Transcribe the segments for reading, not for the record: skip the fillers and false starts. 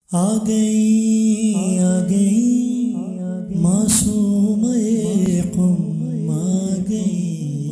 آ گئی معصوم قم آ گئی۔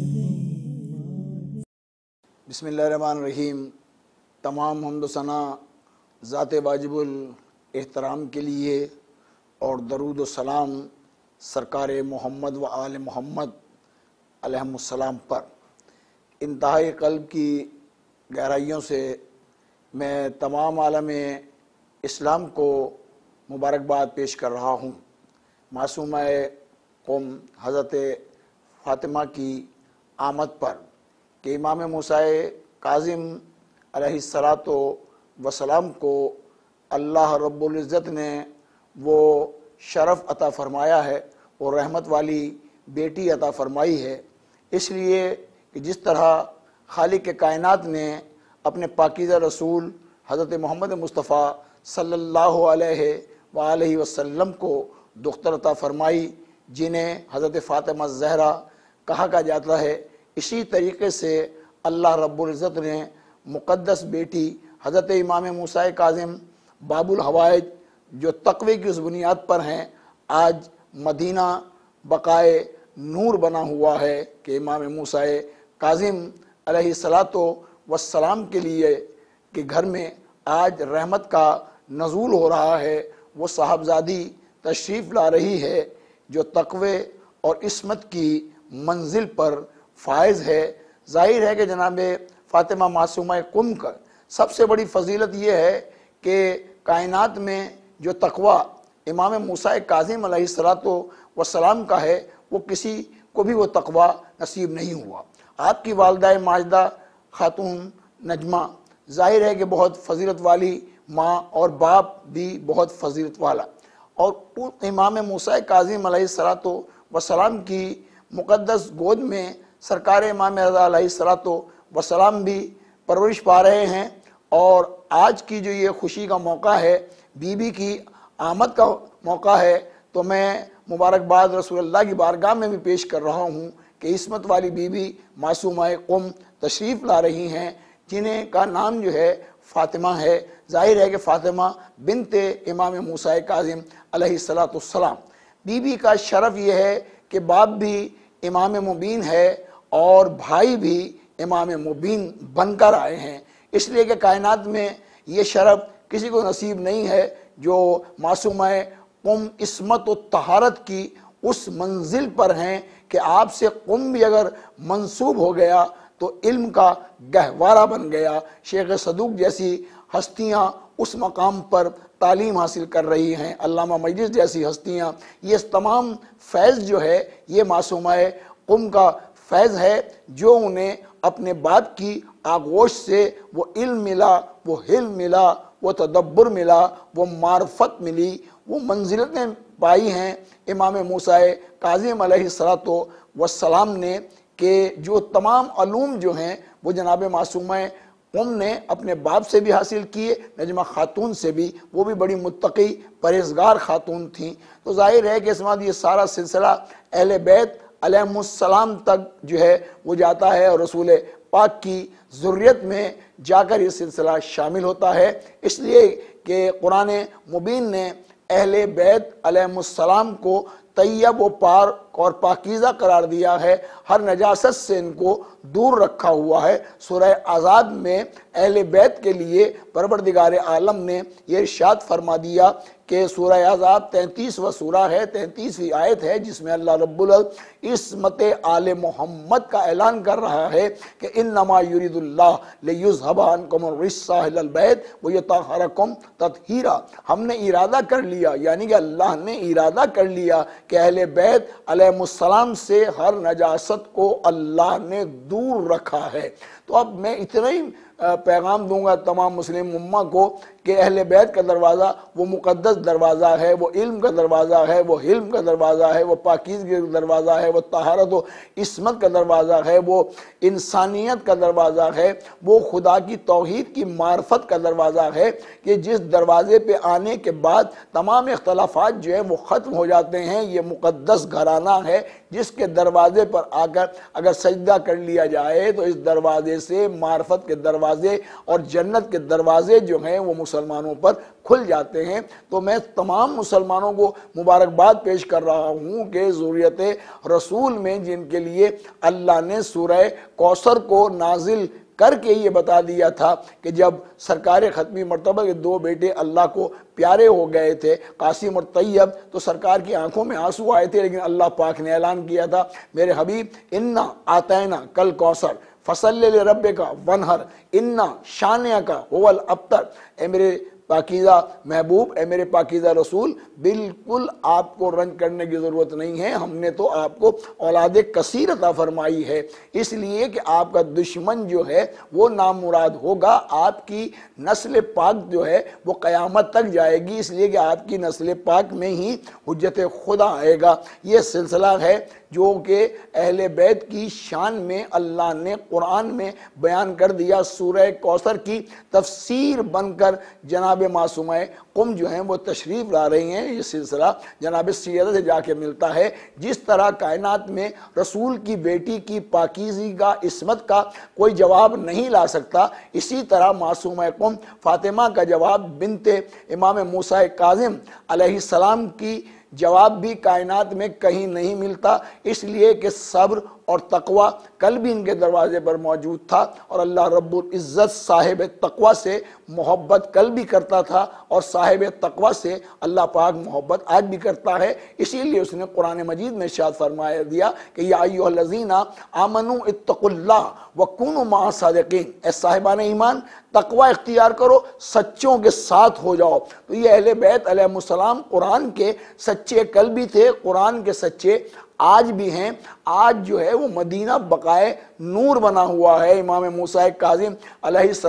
بسم اللہ الرحمن الرحیم۔ تمام حمد و ثنا ذات واجب الاحترام کے لیے اور درود و سلام سرکار محمد و آل محمد علیہم السلام پر۔ انتہائی قلب کی گہرائیوں سے میں تمام عالم اسلام کو مبارکباد پیش کر رہا ہوں معصومہ قم حضرت فاطمہ کی آمد پر کہ امام موسیٰ کاظم علیہ السلام کو اللہ رب العزت نے وہ شرف عطا فرمایا ہے اور رحمت والی بیٹی عطا فرمائی ہے، اس لیے کہ جس طرح خالق کائنات نے اپنے پاکیزہ رسول حضرت محمد مصطفیٰ صلی اللہ علیہ وآلہ وسلم کو دختر عطا فرمائی جنہیں حضرت فاطمہ زہرا کہا جاتا ہے، اسی طریقے سے اللہ رب العزت نے مقدس بیٹی حضرت امام موسیٰ کاظم باب الحوائج جو تقوی کی اس بنیاد پر ہیں، آج مدینہ بقائے نور بنا ہوا ہے کہ امام موسیٰ کاظم علیہ السلام کے لیے کہ گھر میں آج رحمت کا نزول ہو رہا ہے، وہ صاحبزادی تشریف لا رہی ہے جو تقوی اور عصمت کی منزل پر فائز ہے۔ ظاہر ہے کہ جناب فاطمہ معصومہ قم کا سب سے بڑی فضیلت یہ ہے کہ کائنات میں جو تقوی امام موسیٰ کاظم علیہ السلام کا ہے، وہ کسی کو بھی وہ تقوی نصیب نہیں ہوا۔ آپ کی والدہ ماجدہ خاتون نجمہ ظاہر ہے کہ بہت فضیلت والی ماں اور باپ بھی بہت فضیلت والا، اور امام موسیٰ کاظم علیہ السلام کی مقدس گود میں سرکار امام رضا علیہ السلام بھی پرورش پا رہے ہیں، اور آج کی جو یہ خوشی کا موقع ہے، بی بی کی آمد کا موقع ہے، تو میں مبارکباد رسول اللہ کی بارگاہ میں بھی پیش کر رہا ہوں کہ عصمت والی بی بی معصومہ قم تشریف لا رہی ہیں جنہیں کا نام جو ہے فاطمہ ہے۔ ظاہر ہے کہ فاطمہ بنت امام موسیٰ کاظم علیہ السلام، بی بی کا شرف یہ ہے کہ باپ بھی امام مبین ہے اور بھائی بھی امام مبین بن کر آئے ہیں، اس لیے کہ کائنات میں یہ شرف کسی کو نصیب نہیں ہے جو معصومہ قم عصمت و طہارت کی اس منزل پر ہیں کہ آپ سے قم بھی اگر منسوب ہو گیا تو علم کا گہوارہ بن گیا۔ شیخ صدوق جیسی ہستیاں اس مقام پر تعلیم حاصل کر رہی ہیں، علامہ مجلس جیسی ہستیاں، یہ تمام فیض جو ہے یہ معصومہ قم کا فیض ہے جو انہیں اپنے باپ کی آغوش سے وہ علم ملا، وہ حلم ملا، وہ تدبر ملا، وہ معرفت ملی، وہ منزلتیں پائی ہیں امام موسیٰ کاظم علیہ السلام نے کہ جو تمام علوم جو ہیں وہ جناب معصومہ قم نے اپنے باپ سے بھی حاصل کیے، نجمہ خاتون سے بھی، وہ بھی بڑی متقی پرہیزگار خاتون تھیں۔ تو ظاہر ہے کہ اس وقت یہ سارا سلسلہ اہل بیت علیہم السلام تک جو ہے وہ جاتا ہے اور رسول پاک کی ذریت میں جا کر یہ سلسلہ شامل ہوتا ہے، اس لیے کہ قرآن مبین نے اہل بیت علیہم السلام کو طیب و پاک اور پاکیزہ قرار دیا ہے، ہر نجاست سے ان کو دور رکھا ہوا ہے۔ سورہ احزاب میں اہل بیت کے لیے پروردگار عالم نے یہ ارشاد فرما دیا کہ سورہ احزاب 33واں سورہ ہے، 33ویں آیت ہے، جس میں اللہ رب العزت عصمت آل محمد کا اعلان کر رہا ہے کہ انما یرید اللہ لیذھب عنکم الرجس اہل البیت ویطہرکم تطہیرا۔ ہم نے ارادہ کر لیا، یعنی کہ اللہ نے ارادہ کر لیا کہ اہل بیت علیہم السلام سے ہر نجاست کو اللہ نے دور رکھا ہے۔ تو اب میں اتنا ہی پیغام دوں گا تمام مسلم امہ کو کہ اہل بیت کا دروازہ وہ مقدس دروازہ ہے، وہ علم کا دروازہ ہے، وہ حلم کا دروازہ ہے، وہ پاکیزگی کا دروازہ ہے، وہ طہارت و عصمت کا دروازہ ہے، وہ انسانیت کا دروازہ ہے، وہ خدا کی توحید کی معرفت کا دروازہ ہے کہ جس دروازے پہ آنے کے بعد تمام اختلافات جو ہیں وہ ختم ہو جاتے ہیں۔ یہ مقدس گھرانہ ہے جس کے دروازے پر آ کر اگر سجدہ کر لیا جائے تو اس دروازے سے معرفت کے دروازے دروازے اور جنت کے دروازے جو ہیں وہ مسلمانوں پر کھل جاتے ہیں۔ تو میں تمام مسلمانوں کو مبارکباد پیش کر رہا ہوں کہ ذریت رسول میں جن کے لیے اللہ نے سورہ کوثر کو نازل کر کے یہ بتا دیا تھا کہ جب سرکار ختمی مرتبہ کے 2 بیٹے اللہ کو پیارے ہو گئے تھے، قاسم اور طیب، تو سرکار کی آنکھوں میں آنسو آئے تھے، لیکن اللہ پاک نے اعلان کیا تھا میرے حبیب انا آتینا کل کوثر فصلی لربک ونہر انا شانئک هو الابتر۔ اے میرے پاکیزہ محبوب، اے میرے پاکیزہ رسول، بالکل آپ کو رنج کرنے کی ضرورت نہیں ہے، ہم نے تو آپ کو اولاد کثیر عطا فرمائی ہے، اس لیے کہ آپ کا دشمن جو ہے وہ نامراد ہوگا، آپ کی نسل پاک جو ہے وہ قیامت تک جائے گی، اس لیے کہ آپ کی نسل پاک میں ہی حجت خدا آئے گا۔ یہ سلسلہ ہے جو کہ اہل بیت کی شان میں اللہ نے قرآن میں بیان کر دیا۔ سورہ کوثر کی تفسیر بن کر جناب معصومہ قم جو ہیں وہ تشریف لا رہی ہیں۔ یہ سلسلہ جناب سیدہ سے جا کے ملتا ہے۔ جس طرح کائنات میں رسول کی بیٹی کی پاکیزگی کا، عصمت کا کوئی جواب نہیں لا سکتا، اسی طرح معصومہ قم فاطمہ کا جواب بنت امام موسیٰ کاظم علیہ السلام کی جواب بھی کائنات میں کہیں نہیں ملتا، اس لیے کہ صبر اور تقوی کل بھی ان کے دروازے پر موجود تھا، اور اللہ رب العزت صاحب تقوی سے محبت کل بھی کرتا تھا، اور صاحب تقوی سے اللہ پاک محبت آج بھی کرتا ہے۔ اسی لیے اس نے قرآن مجید میں ارشاد فرمایا دیا کہ یا ایھا الذین آمنوا اتقوا اللہ وکونوا مع الصادقین، اے صاحبان ایمان تقوی اختیار کرو، سچوں کے ساتھ ہو جاؤ۔ تو یہ اہل بیت علیہ السلام قرآن کے سچے کل بھی تھے، قرآن کے سچے آج بھی ہیں۔ آج جو ہے وہ مدینہ بقائے نور بنا ہوا ہے۔ امام موسیٰ کاظم علیہ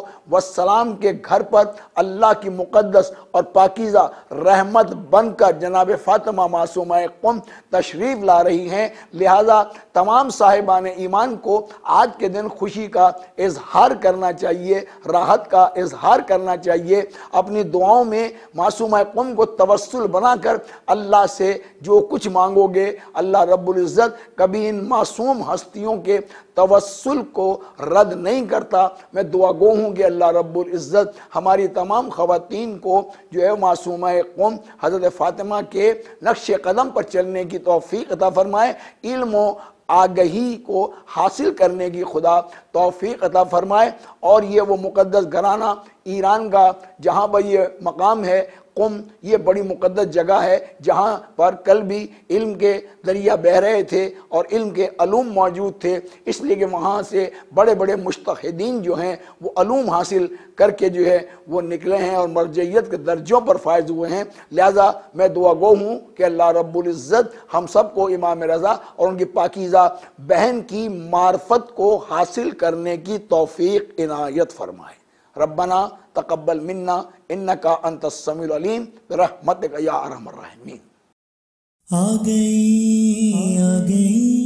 السلام کے گھر پر اللہ کی مقدس اور پاکیزہ رحمت بن کر جناب فاطمہ معصومہ قم تشریف لا رہی ہیں، لہذا تمام صاحبان ایمان کو آج کے دن خوشی کا اظہار کرنا چاہیے، راحت کا اظہار کرنا چاہیے۔ اپنی دعاؤں میں معصومہ قم کو توسل بنا کر اللہ سے جو کچھ مانگو گے، اللہ رب العزت کبھی ان معصوم ہستیوں کے توسل کو رد نہیں کرتا۔ میں دعا گو ہوں کہ اللہ رب العزت ہماری تمام خواتین کو جو ہے معصومہ قم حضرت فاطمہ کے نقش قدم پر چلنے کی توفیق عطا فرمائے، علم و آگہی کو حاصل کرنے کی خدا توفیق عطا فرمائے، اور یہ وہ مقدس گھرانہ ایران کا جہاں پر یہ مقام ہے قم، یہ بڑی مقدس جگہ ہے جہاں پر کل بھی علم کے دریا بہہ رہے تھے اور علم کے علوم موجود تھے، اس لیے کہ وہاں سے بڑے بڑے مجتہدین جو ہیں وہ علوم حاصل کر کے جو ہے وہ نکلے ہیں اور مرجعیت کے درجوں پر فائز ہوئے ہیں۔ لہذا میں دعا گو ہوں کہ اللہ رب العزت ہم سب کو امام رضا اور ان کی پاکیزہ بہن کی معرفت کو حاصل کرنے کی توفیق عنایت فرمائے۔ ربنا تقبل منا انکا انت السمیع العلیم برحمتک یا ارحم الراحمین۔ آ گئی